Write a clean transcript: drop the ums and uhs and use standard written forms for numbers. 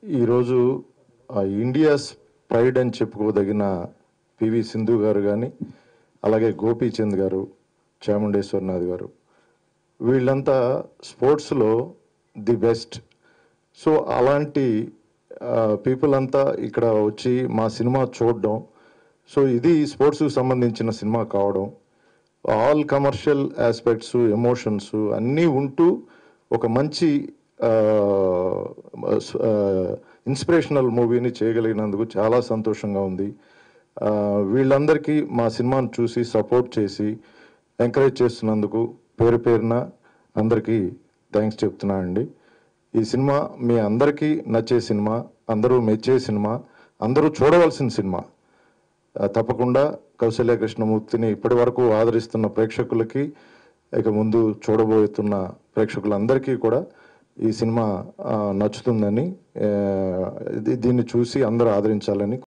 ఈరోజు India's pride అని చెప్పుకోదగిన PV Sindhu గారు కానీ, అలాగే గోపీచంద్ గారు, చాముండేశ్వరనాథ్ గారు, వీళ్ళంతా స్పోర్ట్స్లో ది బెస్ట్. సో అలాంటి పీపుల్ అంతా ఇక్కడ వచ్చి మా సినిమా చూడడం, సో ఇది స్పోర్ట్స్కి సంబంధించిన సినిమా కావడం, ఆల్ కమర్షియల్ ఆస్పెక్ట్స్, ఎమోషన్స్ అన్నీ ఉంటూ ఒక మంచి ఇన్స్పిరేషనల్ మూవీని చేయగలిగినందుకు చాలా సంతోషంగా ఉంది. వీళ్ళందరికీ మా సినిమాను చూసి సపోర్ట్ చేసి ఎంకరేజ్ చేస్తున్నందుకు పేరు పేరున అందరికీ థ్యాంక్స్ చెప్తున్నానండి. ఈ సినిమా మీ అందరికీ నచ్చే సినిమా, అందరూ మెచ్చే సినిమా, అందరూ చూడవలసిన సినిమా. తప్పకుండా కౌశల్య కృష్ణమూర్తిని ఇప్పటి వరకు ఆదరిస్తున్న ప్రేక్షకులకి, ఇక ముందు చూడబోతున్న ప్రేక్షకులందరికీ కూడా ఈ సినిమా నచ్చుతుందని, దీన్ని చూసి అందరూ ఆదరించాలని